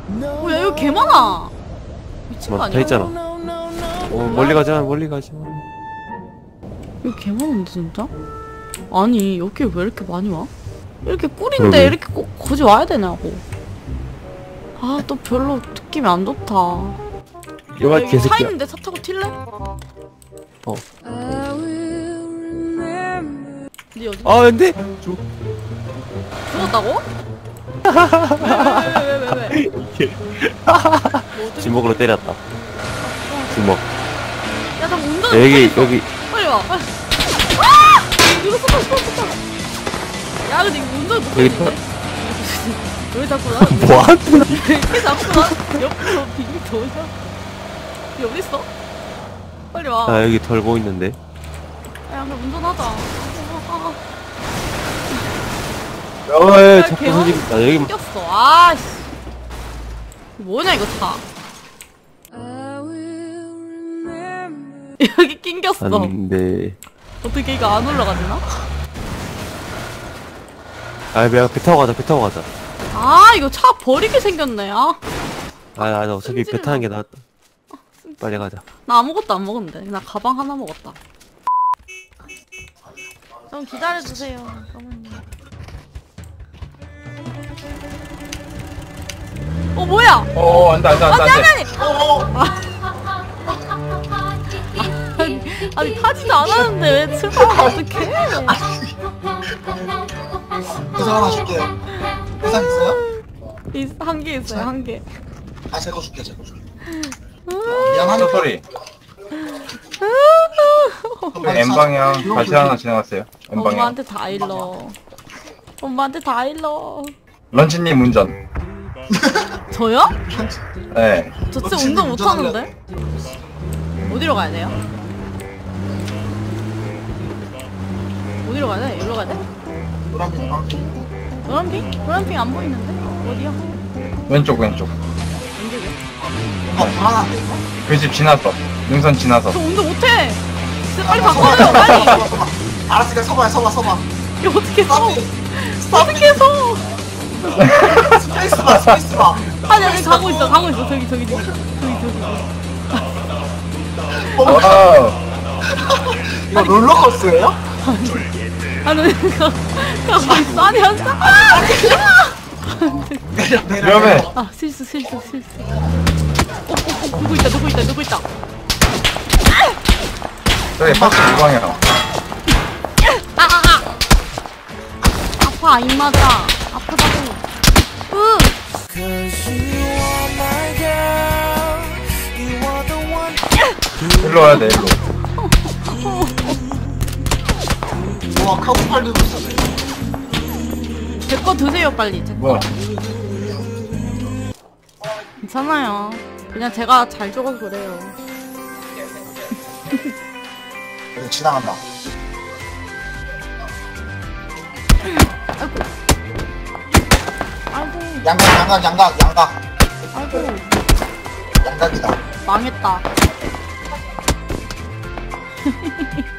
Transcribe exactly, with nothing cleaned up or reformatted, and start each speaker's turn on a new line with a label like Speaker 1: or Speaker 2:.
Speaker 1: 뭐야 여기 개 많아. 미친 거
Speaker 2: 뭐,
Speaker 1: 아니야?
Speaker 2: 다 있잖아. 어, 멀리 가자, 멀리 가자.
Speaker 1: 여기 개 많은데 진짜? 아니 여기 왜 이렇게 많이 와? 이렇게 꿀인데
Speaker 2: 그러게.
Speaker 1: 이렇게 꼭 거기 와야 되냐고. 아 또 별로 느낌이 안 좋다.
Speaker 2: 이거
Speaker 1: 여기 차
Speaker 2: 개새끼야.
Speaker 1: 있는데 차 타고 튈래?
Speaker 2: 어.
Speaker 1: 니 어디
Speaker 2: 아, 근데?
Speaker 1: 죽었다고? 왜왜왜왜왜 왜, 왜, 왜? 뭐 어떻게-
Speaker 2: 주먹으로 때렸다. 주먹.
Speaker 1: 야 잠깐 운전
Speaker 2: 야, 여기, 여기.
Speaker 1: 빨리 와 빨리. 아! 이거 쏜다 쏜다 쏜다. 야 근데 이거 운전
Speaker 2: 여기
Speaker 1: 못하겠는데? 왜 자꾸 나
Speaker 2: 뭐하는
Speaker 1: 이렇게 자꾸 나 옆으로 빙빙 도냐? 니 어디 있어? 빨리 와.
Speaker 2: 아, 여기 덜고 있는데.
Speaker 1: 야 그럼 운전하자. 아, 아,
Speaker 2: 어, 예,
Speaker 1: 야,
Speaker 2: 자꾸
Speaker 1: 개만
Speaker 2: 소리 나. 여기 뭐-
Speaker 1: 꼈어. 아씨. 뭐냐 이거 차. 여기 낑겼어.
Speaker 2: 안 돼.
Speaker 1: 어떻게 이거 안 올라가지나?
Speaker 2: 아, 내가 배 타고 가자, 배 타고 가자.
Speaker 1: 아 이거 차 버리게 생겼네. 아.
Speaker 2: 아, 아, 나 어차피 배
Speaker 1: 승질나.
Speaker 2: 타는 게 나았다. 빨리 가자.
Speaker 1: 나 아무것도 안 먹었는데. 나 가방 하나 먹었다. 좀 기다려주세요. 잠깐만요. 어 뭐야?
Speaker 3: 어, 안돼 안돼 안돼
Speaker 1: 아니 아니
Speaker 3: 안돼.
Speaker 1: 아니. 아니, 아니 타지도 않았는데 왜 출발하면 어떡해?
Speaker 4: 부상 하나 줄게. 부상 있어요?
Speaker 1: 한 개 있어요 한 개.
Speaker 4: 아 제거 줄게 제거 줄게.
Speaker 3: 저
Speaker 4: 미안하니까.
Speaker 3: 소리. N 방향 다시 하나 지나갔어요. N 방향.
Speaker 1: 엄마한테 다 일러. 엄마한테 다 일러.
Speaker 3: 런치님 운전.
Speaker 1: 저요?
Speaker 3: 네.
Speaker 1: 저 진짜
Speaker 4: 런치님
Speaker 1: 운전 못하는데? 어디로 가야 돼요? 어디로 가야 돼? 여기로 가야 돼?
Speaker 4: 노란빛 방귀.
Speaker 1: 노란핑? 노란핑 안 보이는데? 어디야?
Speaker 3: 왼쪽 왼쪽.
Speaker 1: 왼쪽이야?
Speaker 4: 어 불안한데 이거?
Speaker 3: 그 집 지났어. 능선 지나서.
Speaker 1: 저 운전 못해! 진짜 빨리
Speaker 4: 아,
Speaker 1: 바꿔요
Speaker 4: 서봐,
Speaker 1: 빨리!
Speaker 4: 서봐, 서봐, 서봐. 알았으니까 서봐 서봐 서봐.
Speaker 1: 이거 어떻게 써?
Speaker 4: 스탑.
Speaker 1: 어떻게 써?
Speaker 4: 스페이스바 스페이스바.
Speaker 1: 아니 아니 가고 있어 가고 있어 저기 저기 저기 저기 저기
Speaker 3: 와우.
Speaker 4: 이거 롤러코스터예요?
Speaker 1: 아니 가, 가고 있어 아니 한다
Speaker 4: 내려 내려.
Speaker 3: 위험해.
Speaker 1: 아 실수 실수 실수 어, 어, 어, 누구 있다 누구 있다 누구 있다
Speaker 3: 저기 박스 이 방향.
Speaker 1: 아아아 아파 입 맞아 아프다고 으
Speaker 3: 일로 와야 돼 일로.
Speaker 4: 와 카고팔 들고 있어.
Speaker 1: 제 거 드세요 빨리 제 거
Speaker 3: 뭐?
Speaker 1: 괜찮아요 그냥 제가 잘 죽어서 그래요
Speaker 4: 이거 지나간다.
Speaker 1: 아이고 아이고
Speaker 4: 양각 양각 양각 양각.
Speaker 1: 아이고
Speaker 4: 양각이다.
Speaker 1: 망했다